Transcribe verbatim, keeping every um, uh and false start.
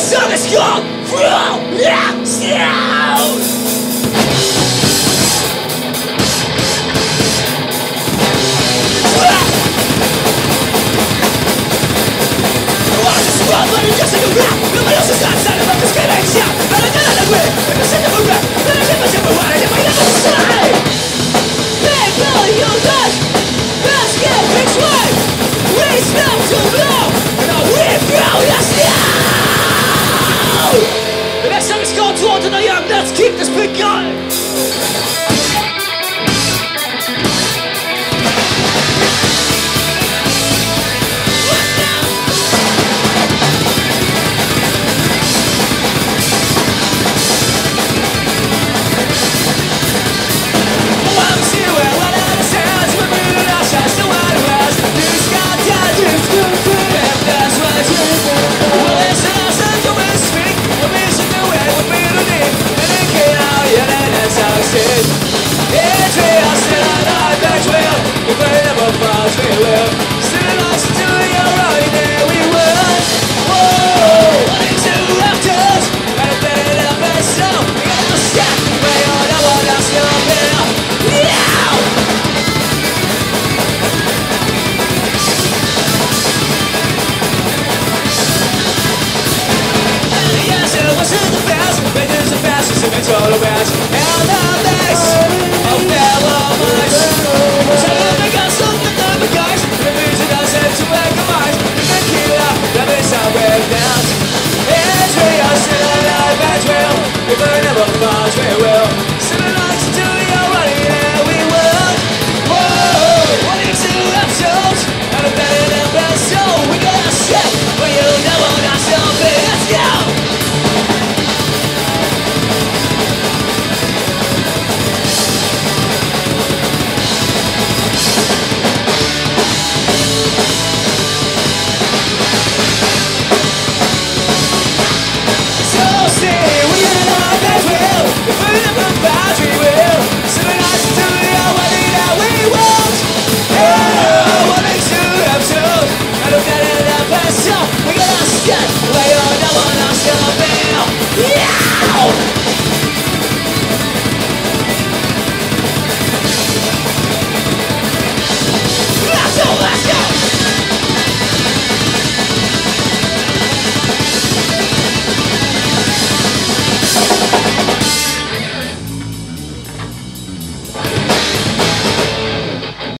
song is called From the Sound. But it's just like a rap. Nobody else is outside of this game and shout. But I don't agree. If you sit there for rap, then I never should be wanted if I never say. Big Billy, you touch. Let's get fixed way. We smell to blow. Now we feel the snow. The next song is called To All to the Young. Let's keep this beat going. Total match, and I'm